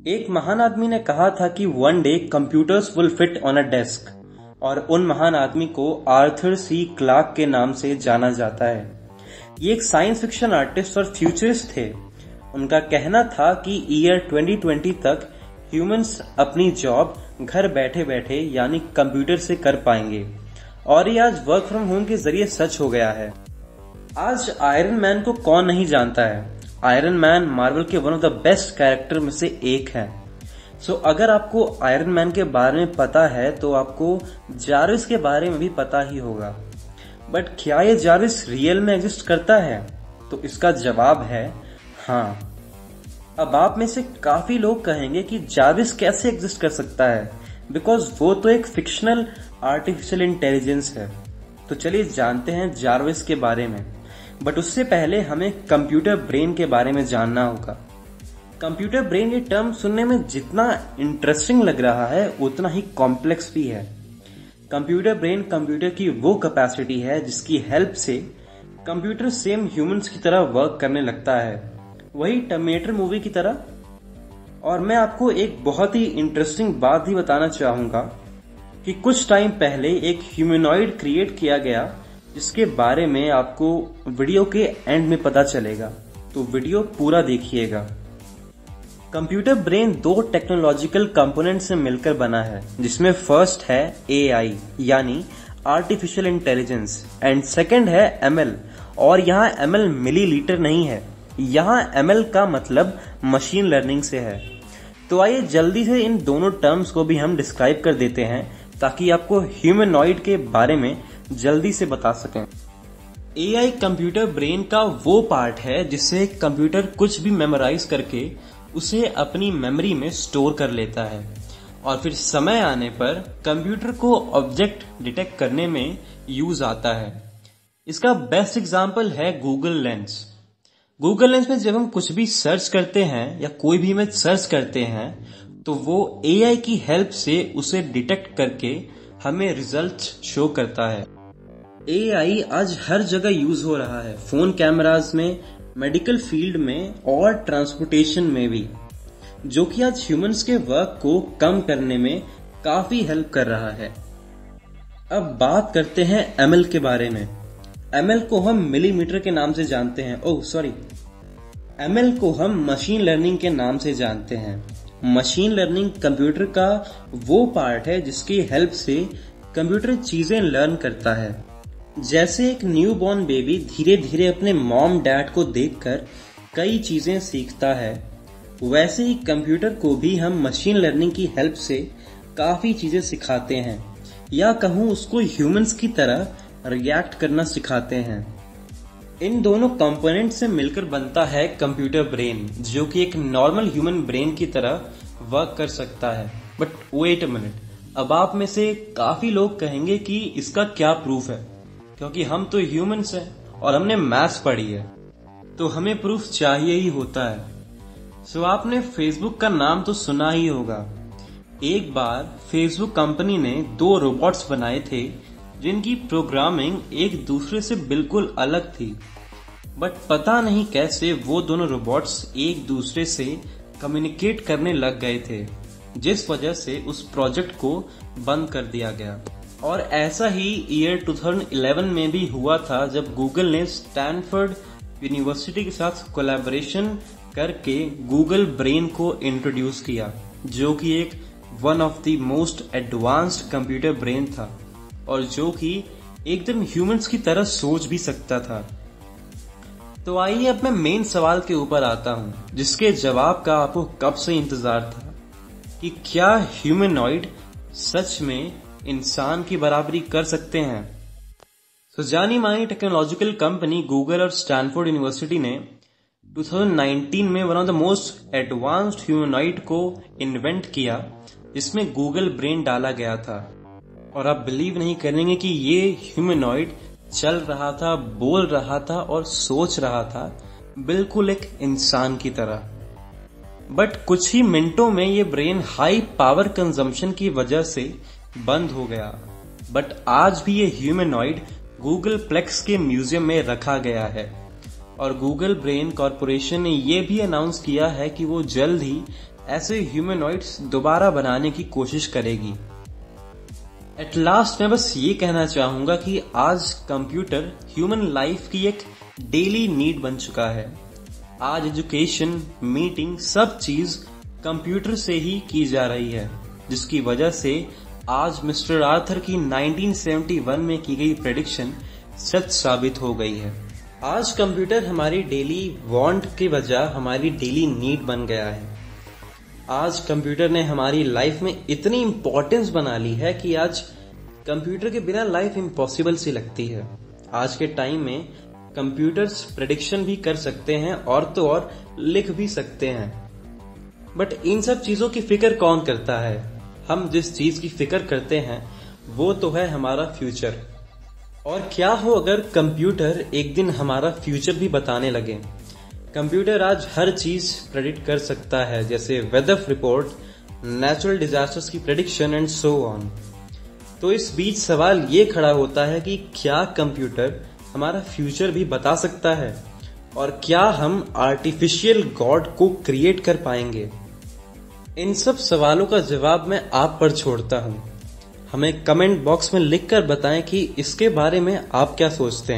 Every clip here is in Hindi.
एक महान आदमी ने कहा था कि one day computers will fit on a desk, और उन महान आदमी को आर्थर सी क्लार्क के नाम से जाना जाता है। ये एक साइंस फिक्शन आर्टिस्ट और फ्यूचरिस्ट थे। उनका कहना था कि ईयर 2020 तक ह्यूमंस अपनी जॉब घर बैठे बैठे यानी कंप्यूटर से कर पाएंगे, और ये आज वर्क फ्रॉम होम के जरिए सच हो गया है। आज आयरन मैन को कौन नहीं जानता है। आयरन मैन मार्वल के one of the best character में से एक है। सो अगर आपको आयरन मैन के बारे में पता है तो आपको जारविस के बारे में भी पता ही होगा। बट क्या ये जारविस रियल में एग्जिस्ट करता है? तो इसका जवाब है हाँ। अब आप में से काफी लोग कहेंगे कि जारविस कैसे एग्जिस्ट कर सकता है, बिकॉज वो तो एक फिक्शनल आर्टिफिशियल इंटेलिजेंस है। तो चलिए जानते हैं जारविस के बारे में। बट उससे पहले हमें कंप्यूटर ब्रेन के बारे में जानना होगा। कंप्यूटर ब्रेन ये टर्म सुनने में जितना इंटरेस्टिंग लग रहा है उतना ही कॉम्प्लेक्स भी है। कंप्यूटर ब्रेन कंप्यूटर की वो कैपेसिटी है जिसकी हेल्प से कंप्यूटर सेम ह्यूमंस की तरह वर्क करने लगता है, वही टर्मिनेटर मूवी की तरह। और मैं आपको एक बहुत ही इंटरेस्टिंग बात भी बताना चाहूंगा कि कुछ टाइम पहले एक ह्यूमनॉइड क्रिएट किया गया, जिसके बारे में आपको वीडियो के एंड में पता चलेगा, तो वीडियो पूरा देखिएगा। कंप्यूटर ब्रेन दो टेक्नोलॉजिकल कंपोनेंट से मिलकर बना है, जिसमें फर्स्ट है AI यानी आर्टिफिशियल इंटेलिजेंस एंड सेकंड है ML। और यहाँ ML मिलीलीटर नहीं है, यहाँ ML का मतलब मशीन लर्निंग से है। तो आइए जल्दी से इन दोनों टर्म्स को भी हम डिस्क्राइब कर देते हैं ताकि आपको ह्यूमनॉइड के बारे में जल्दी से बता सकें। AI कंप्यूटर ब्रेन का वो पार्ट है जिससे कंप्यूटर कुछ भी मेमोराइज करके उसे अपनी मेमोरी में स्टोर कर लेता है, और फिर समय आने पर कंप्यूटर को ऑब्जेक्ट डिटेक्ट करने में यूज आता है। इसका बेस्ट एग्जांपल है गूगल लेंस। गूगल लेंस में जब हम कुछ भी सर्च करते हैं या कोई भी इमेज सर्च करते हैं तो वो AI की हेल्प से उसे डिटेक्ट करके हमें रिजल्ट शो करता है। AI आज हर जगह यूज हो रहा है, फोन कैमरास में, मेडिकल फील्ड में और ट्रांसपोर्टेशन में भी, जो कि आज ह्यूमंस के वर्क को कम करने में काफी हेल्प कर रहा है। अब बात करते हैं ML के बारे में। ML को हम मिलीमीटर के नाम से जानते हैं। ML को हम मशीन लर्निंग के नाम से जानते हैं। मशीन लर्निंग कंप्यूटर का वो पार्ट है जिसकी हेल्प से कंप्यूटर चीजें लर्न करता है। जैसे एक न्यूबॉर्न बेबी धीरे धीरे अपने मॉम डैड को देखकर कई चीजें सीखता है, वैसे ही कंप्यूटर को भी हम मशीन लर्निंग की हेल्प से काफी चीजें सिखाते हैं, या कहूँ उसको ह्यूमंस की तरह रिएक्ट करना सिखाते हैं। इन दोनों कंपोनेंट से मिलकर बनता है कंप्यूटर ब्रेन, जो कि एक नॉर्मल ह्यूमन ब्रेन की तरह वर्क कर सकता है। बट वेट अ मिनट, अब आप में से काफी लोग कहेंगे कि इसका क्या प्रूफ है, क्योंकि हम तो ह्यूमंस हैं और हमने मैथ्स पढ़ी है, तो हमें प्रूफ चाहिए ही होता है। सो आपने फेसबुक का नाम तो सुना ही होगा। एक बार फेसबुक कंपनी ने 2 रोबोट्स बनाए थे जिनकी प्रोग्रामिंग एक दूसरे से बिल्कुल अलग थी, बट पता नहीं कैसे वो दोनों रोबोट्स एक दूसरे से कम्युनिकेट करने लग गए थे, जिस वजह से उस प्रोजेक्ट को बंद कर दिया गया। और ऐसा ही ईयर 2011 में भी हुआ था, जब गूगल ने स्टैनफोर्ड यूनिवर्सिटी के साथ कोलैबोरेशन करके गूगल ब्रेन को इंट्रोड्यूस किया, जो कि एक one of the most advanced computer brain था, और जो कि एकदम ह्यूमंस की तरह सोच भी सकता था। तो आइए अब मैं मेन सवाल के ऊपर आता हूं, जिसके जवाब का आपको कब से इंतजार था कि क्या ह्यूमनॉइड सच में इंसान की बराबरी कर सकते हैं। तो जानी मानी टेक्नोलॉजिकल कंपनी गूगल और स्टैनफोर्ड यूनिवर्सिटी ने 2019 में one of the most advanced humanoid को इन्वेंट किया, जिसमें गूगल ब्रेन डाला गया था। और आप बिलीव नहीं करेंगे कि ये ह्यूमनॉइड चल रहा था, बोल रहा था और सोच रहा था बिल्कुल एक इंसान की तरह। बट कुछ ही मिनटों में ये ब्रेन हाई पावर कंजम्पशन की वजह से बंद हो गया। बट आज भी ये ह्यूमनॉइड गूगल प्लेक्स के म्यूजियम में रखा गया है, और गूगल ब्रेन कॉरपोरेशन ने ये भी अनाउंस किया है कि वो जल्द ही ऐसे ह्यूमनॉइड्स दोबारा बनाने की कोशिश करेगी। एट लास्ट मैं बस ये कहना चाहूंगा कि आज कंप्यूटर ह्यूमन लाइफ की एक डेली नीड बन चुका है। आज एजुकेशन, मीटिंग, सब चीज कंप्यूटर से ही की जा रही है, जिसकी वजह से आज मिस्टर आर्थर की 1971 में की गई प्रेडिक्शन सच साबित हो गई है। आज कंप्यूटर हमारी डेली वांट की बजाय हमारी डेली नीड बन गया है। आज कंप्यूटर ने हमारी लाइफ में इतनी इम्पोर्टेंस बना ली है कि आज कंप्यूटर के बिना लाइफ इम्पॉसिबल सी लगती है। आज के टाइम में कंप्यूटर्स प्रेडिक्शन भी कर सकते हैं और तो और लिख भी सकते हैं, बट इन सब चीजों की फिक्र कौन करता है? हम जिस चीज की फिक्र करते हैं वो तो है हमारा फ्यूचर। और क्या हो अगर कंप्यूटर एक दिन हमारा फ्यूचर भी बताने लगे? कंप्यूटर आज हर चीज प्रेडिक्ट कर सकता है, जैसे वेदर रिपोर्ट, नेचुरल डिजास्टर्स की प्रेडिक्शन एंड सो ऑन। तो इस बीच सवाल ये खड़ा होता है कि क्या कंप्यूटर हमारा फ्यूचर भी बता सकता है, और क्या हम आर्टिफिशियल गॉड को क्रिएट कर पाएंगे? इन सब सवालों का जवाब मैं आप पर छोड़ता हूं। हमें कमेंट बॉक्स में लिखकर बताएं कि इसके बारे में आप क्या सोचते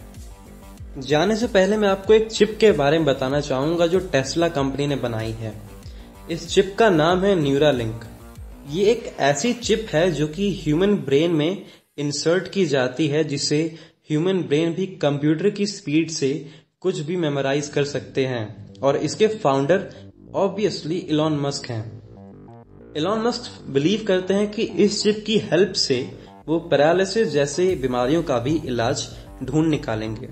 हैं। जाने से पहले मैं आपको एक चिप के बारे में बताना चाहूंगा जो टेस्ला कंपनी ने बनाई है। इस चिप का नाम है न्यूरालिंक। ये एक ऐसी चिप है जो कि ह्यूमन ब्रेन में इंसर्ट की जाती है, जिससे ह्यूमन ब्रेन भी कंप्यूटर की स्पीड से कुछ भी मेमोराइज कर सकते हैं। और इसके फाउंडर ऑब्वियसली इलॉन मस्क हैं। इलॉन मस्क बिलीव करते हैं कि इस चिप की हेल्प से वो पैरालिसिस जैसे बीमारियों का भी इलाज ढूंढ निकालेंगे।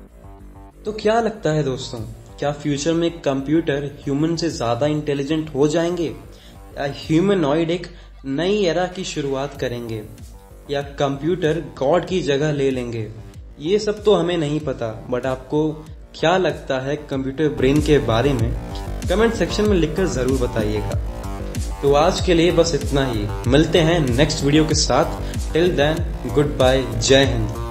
तो क्या लगता है दोस्तों, क्या फ्यूचर में कंप्यूटर ह्यूमन से ज्यादा इंटेलिजेंट हो जाएंगे, या ह्यूमनॉइड एक नई एरा की शुरुआत करेंगे, या कंप्यूटर गॉड की जगह ले लेंगे? ये सब तो हमें नहीं पता, बट आपको क्या लगता है कंप्यूटर ब्रेन के बारे में? कमेंट सेक्शन में लिखकर जरूर बताइएगा। तो आज के लिए बस इतना ही। मिलते हैं नेक्स्ट वीडियो के साथ। टिल देन गुड बाय, जय हिंद।